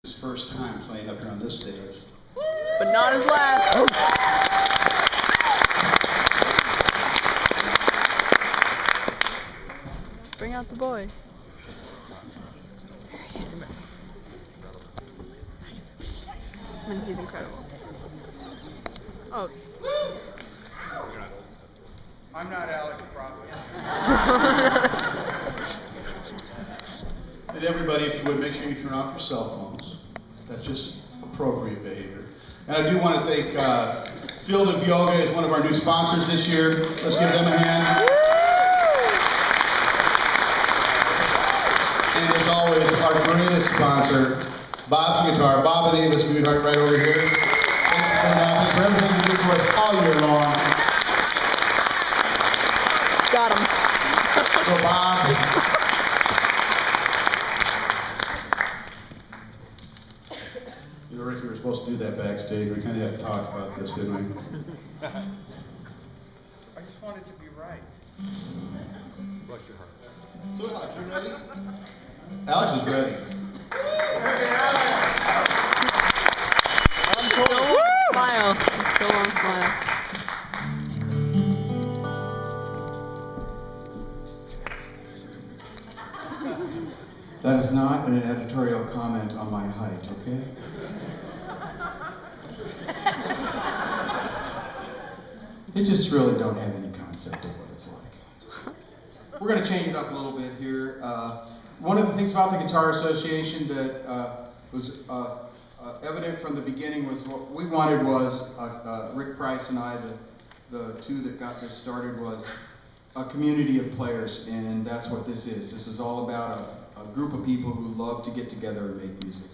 His first time playing up here on this stage. But not his last. Oh. Bring out the boy. There he is. He's incredible. Oh. I'm not Alec Prophet. And everybody, if you would, make sure you turn off your cell phones. That's just appropriate behavior. And I do want to thank Field of Yoga is one of our new sponsors this year. Let's give them a hand. And as always, our greatest sponsor, Bob's Guitar. Bob and Ava Sweetheart right over here. Thanks for coming out. Thanks for everything you do for us all year long. Got him. So Bob. You know, Rick, you were supposed to do that backstage. We kind of had to talk about this, didn't we? I just wanted to be right. Bless your heart. So Alex, you ready? Alex is ready. Smile. Go on, smile. That is not an editorial comment on my height, okay? They just really don't have any concept of what it's like. We're going to change it up a little bit here. One of the things about the Guitar Association that was evident from the beginning was what we wanted was, Rick Price and I, the two that got this started, was a community of players, and that's what this is. This is all about a group of people who love to get together and make music.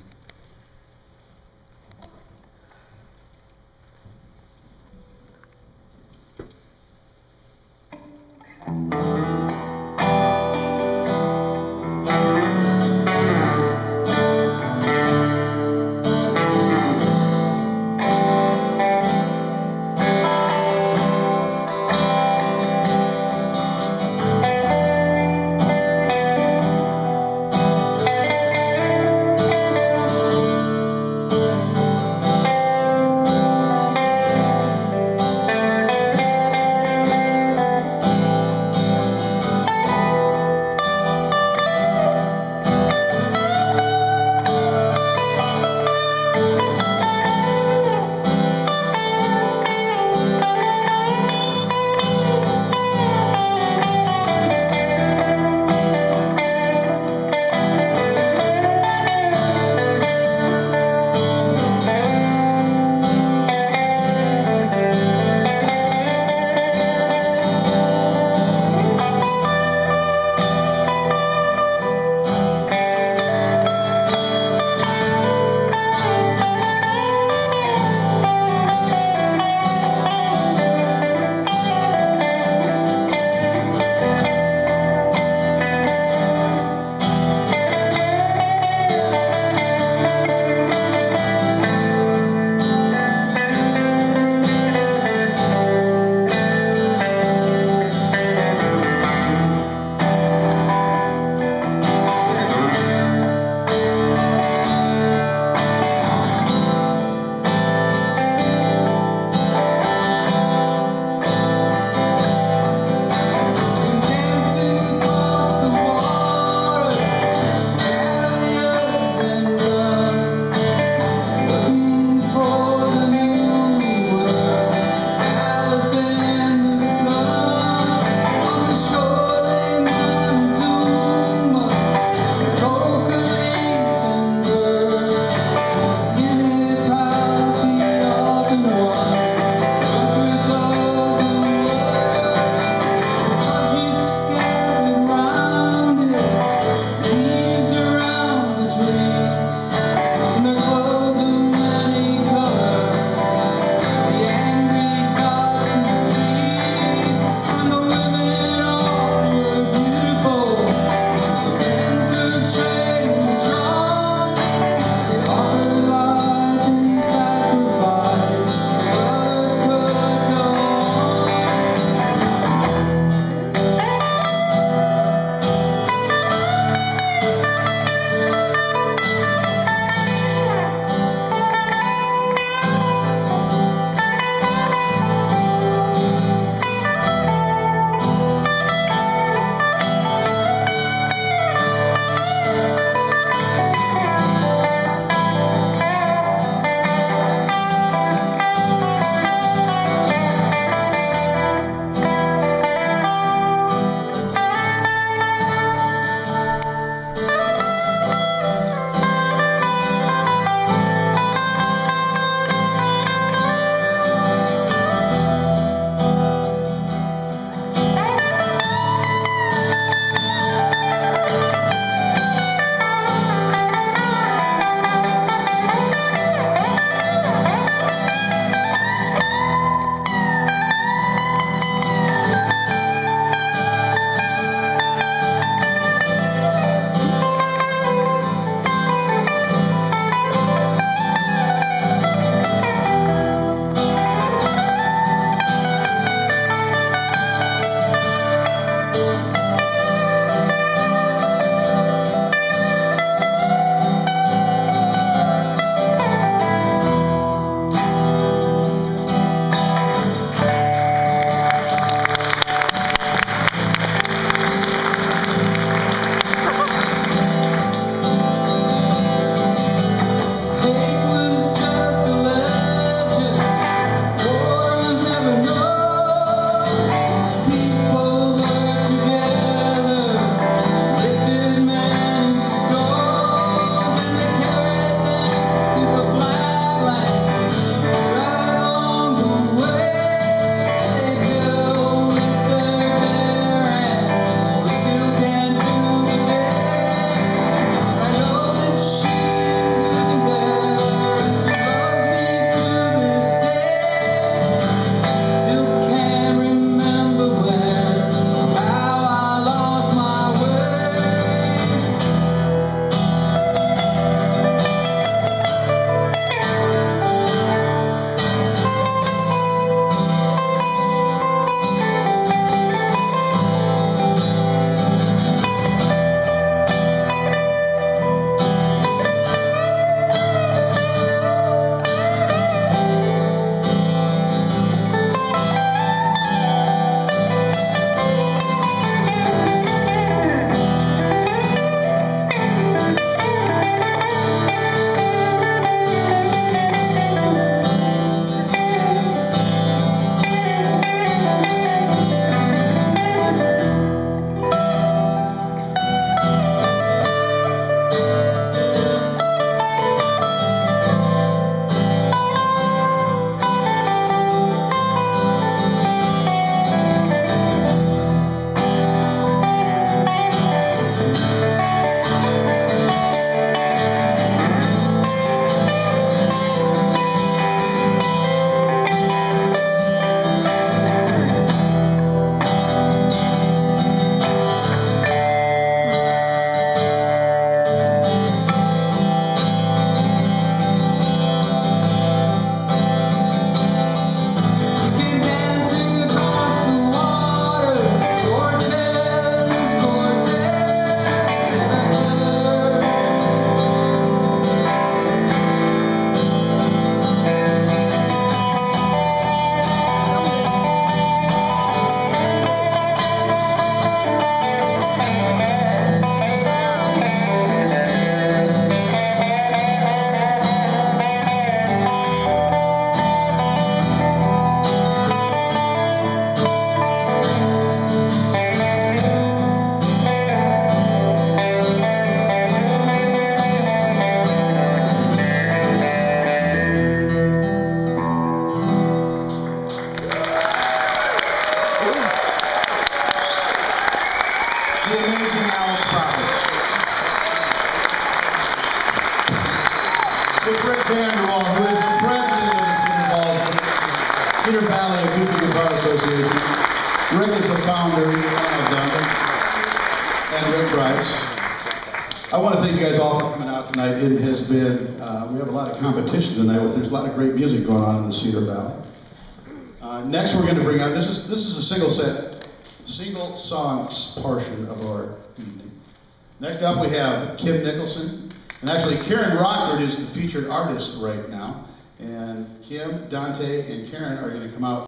with Rick Vanderwall, who is the president of the Cedar Valley Acoustic Guitar Association. Rick is the founder of them, and Rick Bryce. I want to thank you guys all for coming out tonight. It has been, we have a lot of competition tonight. There's a lot of great music going on in the Cedar Valley. Next we're going to bring out, this is a single song portion of our evening. Next up we have Kim Nicholson, and actually Karen Rockford is the featured artist right now. And Kim, Dante, and Karen are going to come out